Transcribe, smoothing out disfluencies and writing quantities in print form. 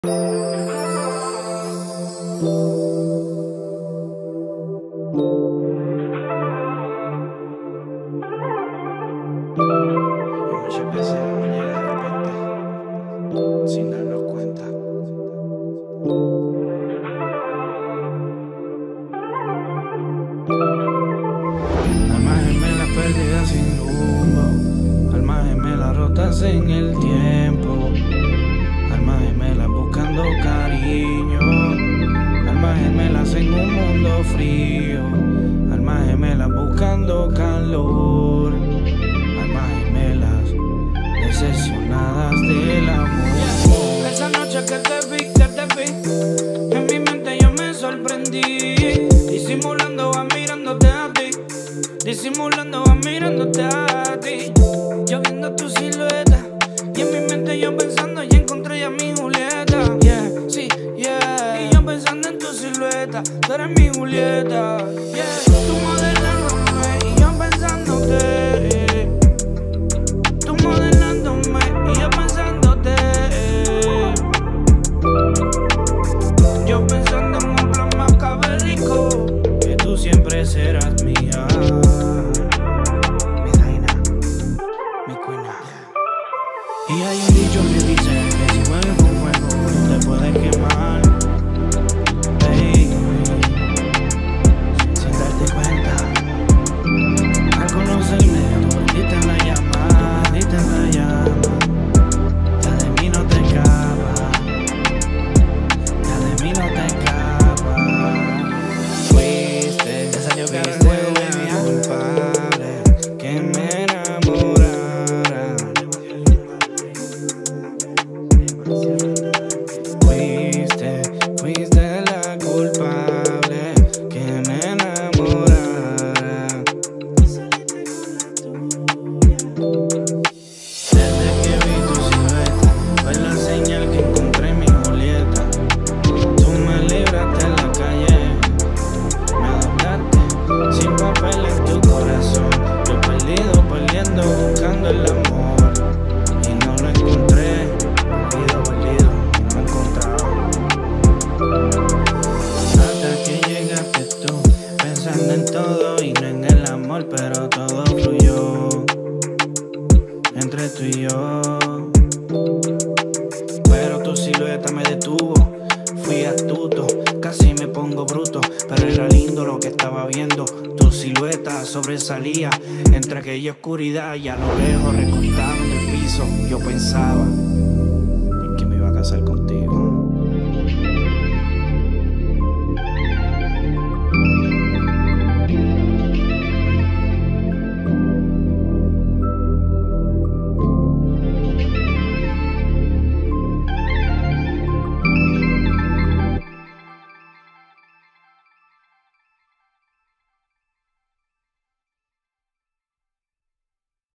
Hay muchas veces uno llega de repente sin darnos cuenta. Almas gemelas perdidas sin rumbo, almas gemelas rotas en el tiempo, almas gemelas buscando cariño, almas gemelas en un mundo frío, almas gemelas buscando calor, almas gemelas decepcionadas del amor. Esa noche que te vi, en mi mente yo me sorprendí, disimulando va mirándote a ti, disimulando va mirándote a ti, yo viendo tu silueta, y en mi mente yo pensando ya encontré a mi Julieta, yeah, sí, yeah, y yo pensando en tu silueta, tú eres mi Julieta, yeah, tú modelándome y yo pensándote, tú modelándome y yo pensándote, yo pensando en un plan macabérico, Que tú siempre serás mía, mi reina, mi cuina. Y hay un dicho que dice que si juegas con fuego no te puedes quemar, baby, sin darte cuenta. Al conocerme tú perdiste en la llama, diste en la llama. Ya de mí no te escapas, ya de mí no te escapas. Fuiste, te salió cara el juego, baby, culpable que me enamorara. Fuiste la culpable que me enamorara. Desde que vi tu silueta, fue la señal que encontré mi Julieta. Tú me libraste en la calle, me adoptaste sin papel en tu corazón. Yo perdido, perdiendo, buscando el amor y no lo encontré. Perdido, y no lo encontraba. Hasta que llegaste tú, pensando en todo y no en el amor, pero todo fluyó entre tú y yo. Pero tu silueta me detuvo, fui astuto, casi me pongo bruto, pero era lindo lo que estaba viendo. Tu silueta sobresalía entre aquella oscuridad y a lo lejos recortado en el piso. Yo pensaba en que me iba a casar con